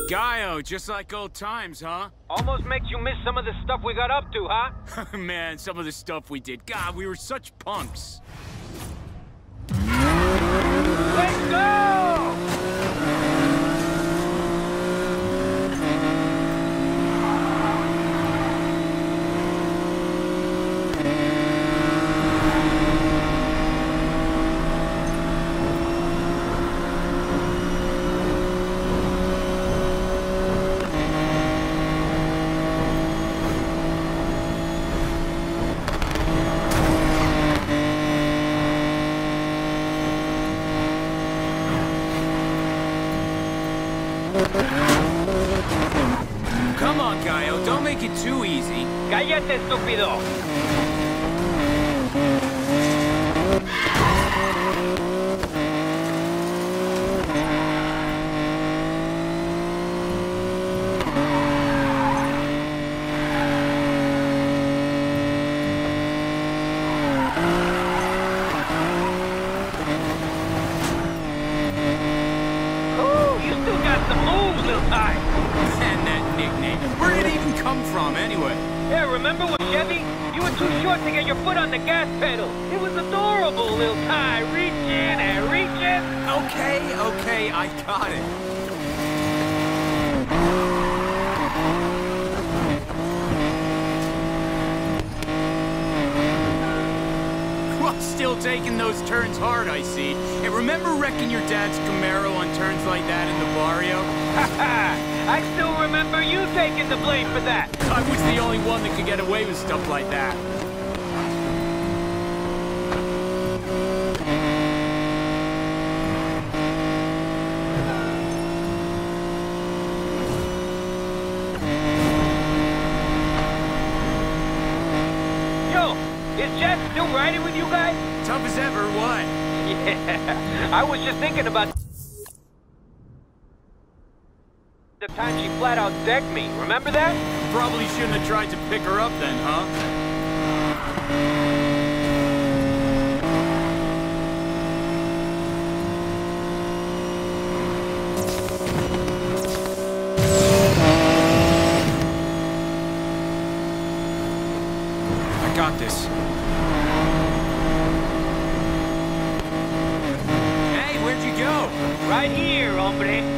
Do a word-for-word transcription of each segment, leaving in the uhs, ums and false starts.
Gallo, just like old times, huh? Almost makes you miss some of the stuff we got up to, huh? Man, some of the stuff we did. God, we were such punks. Let's go! Come on, Gallo, don't make it too easy. Cállate, estúpido! From anyway. Yeah, remember with Chevy? You were too short to get your foot on the gas pedal. It was adorable, little Ty, reaching and reaching. Okay, okay, I got it. Well, still taking those turns hard, I see. Hey, remember wrecking your dad's Camaro on turns like that in the barrio? Haha! I still remember you taking the blame for that. I was the only one that could get away with stuff like that. Yo, is Jess still riding with you guys? Tough as ever, what? Yeah, I was just thinking about the time she flat out decked me. Remember that? Probably shouldn't have tried to pick her up then, huh? I got this. Hey, where'd you go? Right here, hombre.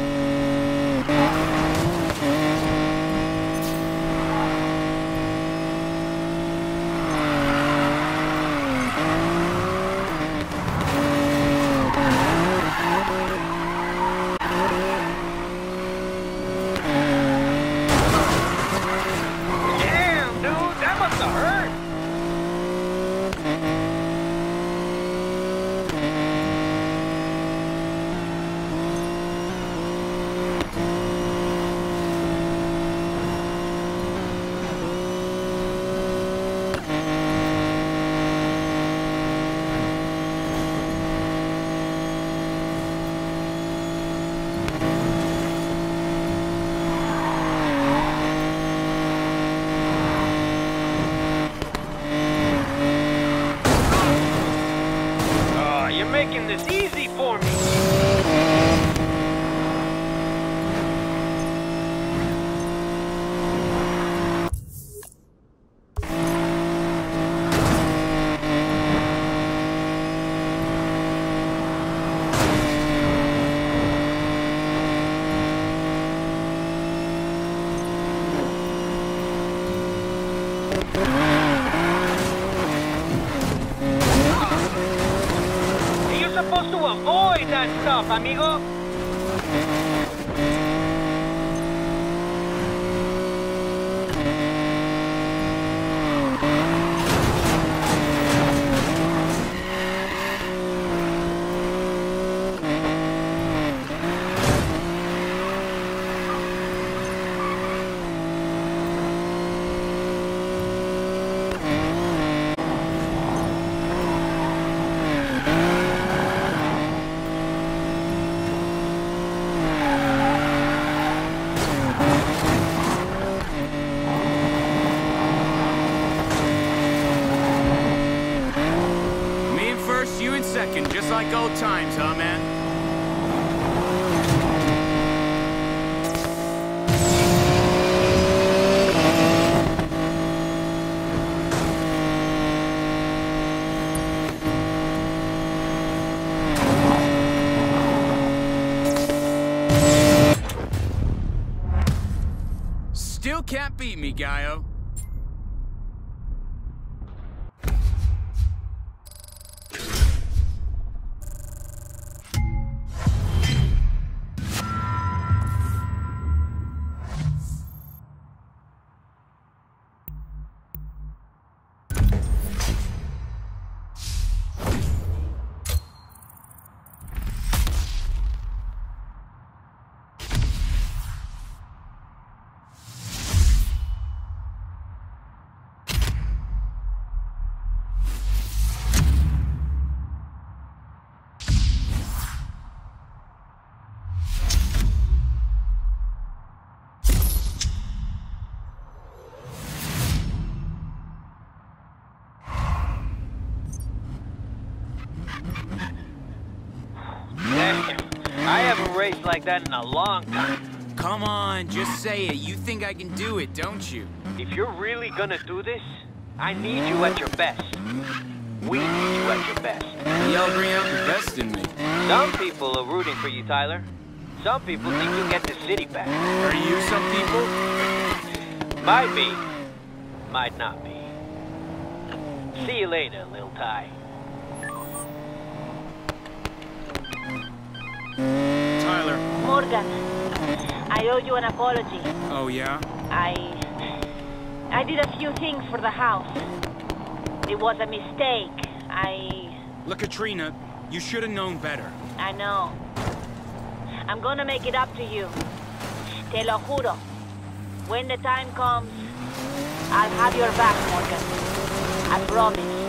Making this easy for me. Supposed to avoid that stuff, amigo. Just like old times, huh, man? still can't beat me, Gallo. I haven't raced like that in a long time. Come on, just say it. You think I can do it, don't you? If you're really gonna do this, I need you at your best. We need you at your best. Y'all bring out the best in me. Some people are rooting for you, Tyler. Some people think you'll get the city back. Are you some people? Might be. Might not be. See you later, Lil Ty. Tyler. Morgan, I owe you an apology. Oh, yeah? I... I did a few things for the house. It was a mistake. I... Look, Katrina, you should have known better. I know. I'm gonna make it up to you. Te lo juro. When the time comes, I'll have your back, Morgan. I promise.